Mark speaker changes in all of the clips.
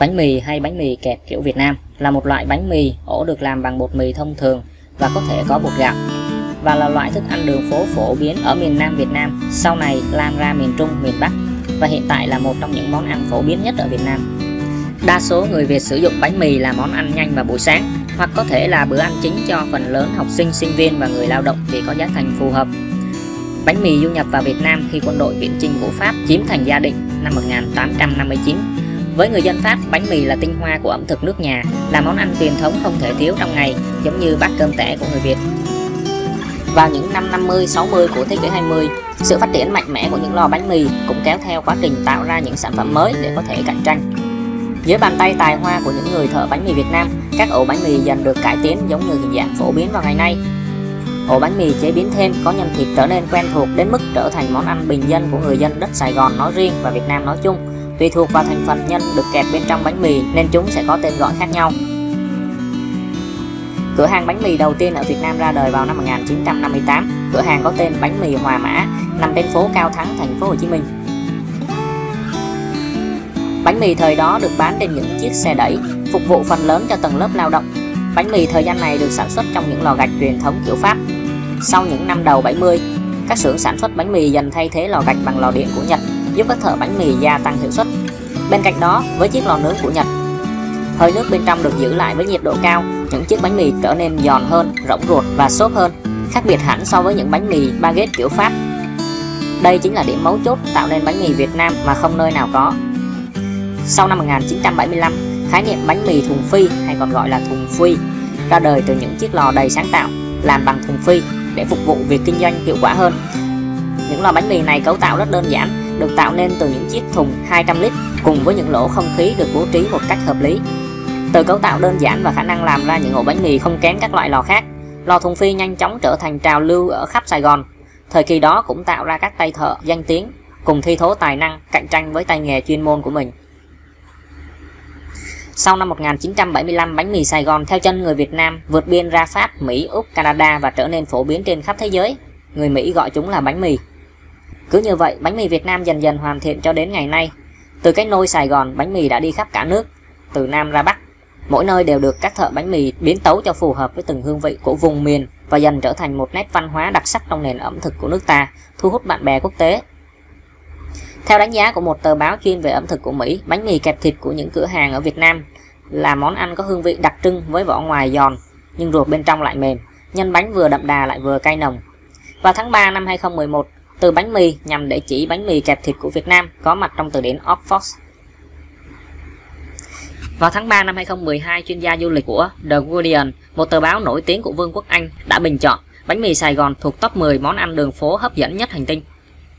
Speaker 1: Bánh mì hay bánh mì kẹp kiểu Việt Nam là một loại bánh mì ổ được làm bằng bột mì thông thường và có thể có bột gạo, và là loại thức ăn đường phố phổ biến ở miền Nam Việt Nam, sau này lan ra miền Trung, miền Bắc và hiện tại là một trong những món ăn phổ biến nhất ở Việt Nam. Đa số người Việt sử dụng bánh mì là món ăn nhanh vào buổi sáng, hoặc có thể là bữa ăn chính cho phần lớn học sinh, sinh viên và người lao động vì có giá thành phù hợp. Bánh mì du nhập vào Việt Nam khi quân đội viễn chinh của Pháp chiếm thành Gia Định năm 1859. Với người dân Pháp, bánh mì là tinh hoa của ẩm thực nước nhà, là món ăn truyền thống không thể thiếu trong ngày, giống như bát cơm tẻ của người Việt. Vào những năm 50-60 của thế kỷ 20, sự phát triển mạnh mẽ của những lò bánh mì cũng kéo theo quá trình tạo ra những sản phẩm mới để có thể cạnh tranh. Dưới bàn tay tài hoa của những người thợ bánh mì Việt Nam, các ổ bánh mì dần được cải tiến giống như hình dạng phổ biến vào ngày nay. Ổ bánh mì chế biến thêm có nhân thịt trở nên quen thuộc đến mức trở thành món ăn bình dân của người dân đất Sài Gòn nói riêng và Việt Nam nói chung. Tùy thuộc vào thành phần nhân được kẹp bên trong bánh mì nên chúng sẽ có tên gọi khác nhau. Cửa hàng bánh mì đầu tiên ở Việt Nam ra đời vào năm 1958. Cửa hàng có tên Bánh mì Hòa Mã, nằm trên phố Cao Thắng, thành phố Hồ Chí Minh. Bánh mì thời đó được bán trên những chiếc xe đẩy, phục vụ phần lớn cho tầng lớp lao động. Bánh mì thời gian này được sản xuất trong những lò gạch truyền thống kiểu Pháp. Sau những năm đầu 70, các xưởng sản xuất bánh mì dần thay thế lò gạch bằng lò điện của Nhật, giúp các thợ bánh mì gia tăng hiệu suất. Bên cạnh đó, với chiếc lò nướng của Nhật, hơi nước bên trong được giữ lại với nhiệt độ cao, những chiếc bánh mì trở nên giòn hơn, rỗng ruột và xốp hơn, khác biệt hẳn so với những bánh mì baguette kiểu Pháp. Đây chính là điểm mấu chốt tạo nên bánh mì Việt Nam mà không nơi nào có. Sau năm 1975, khái niệm bánh mì thùng phi hay còn gọi là thùng phi ra đời từ những chiếc lò đầy sáng tạo làm bằng thùng phi để phục vụ việc kinh doanh hiệu quả hơn. Những lò bánh mì này cấu tạo rất đơn giản, được tạo nên từ những chiếc thùng 200 lít cùng với những lỗ không khí được bố trí một cách hợp lý. Từ cấu tạo đơn giản và khả năng làm ra những ổ bánh mì không kém các loại lò khác, lò thùng phi nhanh chóng trở thành trào lưu ở khắp Sài Gòn. Thời kỳ đó cũng tạo ra các tay thợ danh tiếng cùng thi thố tài năng cạnh tranh với tay nghề chuyên môn của mình. Sau năm 1975, bánh mì Sài Gòn theo chân người Việt Nam vượt biên ra Pháp, Mỹ, Úc, Canada và trở nên phổ biến trên khắp thế giới. Người Mỹ gọi chúng là bánh mì. Cứ như vậy, bánh mì Việt Nam dần dần hoàn thiện cho đến ngày nay. Từ cái nôi Sài Gòn, bánh mì đã đi khắp cả nước, từ Nam ra Bắc. Mỗi nơi đều được các thợ bánh mì biến tấu cho phù hợp với từng hương vị của vùng miền và dần trở thành một nét văn hóa đặc sắc trong nền ẩm thực của nước ta, thu hút bạn bè quốc tế. Theo đánh giá của một tờ báo chuyên về ẩm thực của Mỹ, bánh mì kẹp thịt của những cửa hàng ở Việt Nam là món ăn có hương vị đặc trưng với vỏ ngoài giòn nhưng ruột bên trong lại mềm, nhân bánh vừa đậm đà lại vừa cay nồng. Vào tháng 3 năm 2011, từ bánh mì nhằm để chỉ bánh mì kẹp thịt của Việt Nam có mặt trong từ điển Oxford. Vào tháng 3 năm 2012, chuyên gia du lịch của The Guardian, một tờ báo nổi tiếng của Vương quốc Anh, đã bình chọn bánh mì Sài Gòn thuộc top 10 món ăn đường phố hấp dẫn nhất hành tinh.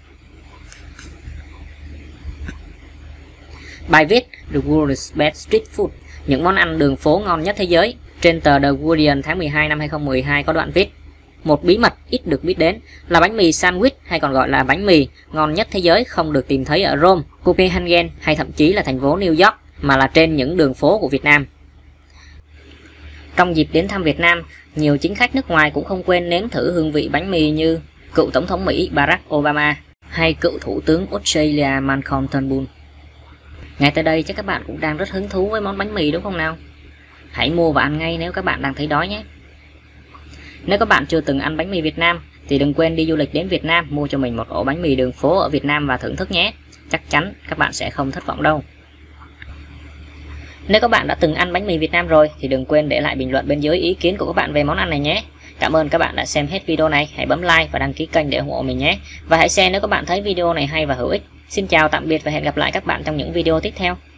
Speaker 1: Bài viết The World's Best Street Food, những món ăn đường phố ngon nhất thế giới, trên tờ The Guardian tháng 12 năm 2012 có đoạn viết: một bí mật ít được biết đến là bánh mì sandwich hay còn gọi là bánh mì ngon nhất thế giới không được tìm thấy ở Rome, Copenhagen hay thậm chí là thành phố New York, mà là trên những đường phố của Việt Nam. Trong dịp đến thăm Việt Nam, nhiều chính khách nước ngoài cũng không quên nếm thử hương vị bánh mì như cựu Tổng thống Mỹ Barack Obama hay cựu Thủ tướng Australia Malcolm Turnbull. Ngay tới đây chắc các bạn cũng đang rất hứng thú với món bánh mì đúng không nào? Hãy mua và ăn ngay nếu các bạn đang thấy đói nhé. Nếu các bạn chưa từng ăn bánh mì Việt Nam thì đừng quên đi du lịch đến Việt Nam mua cho mình một ổ bánh mì đường phố ở Việt Nam và thưởng thức nhé. Chắc chắn các bạn sẽ không thất vọng đâu. Nếu các bạn đã từng ăn bánh mì Việt Nam rồi thì đừng quên để lại bình luận bên dưới ý kiến của các bạn về món ăn này nhé. Cảm ơn các bạn đã xem hết video này. Hãy bấm like và đăng ký kênh để ủng hộ mình nhé. Và hãy share nếu các bạn thấy video này hay và hữu ích. Xin chào tạm biệt và hẹn gặp lại các bạn trong những video tiếp theo.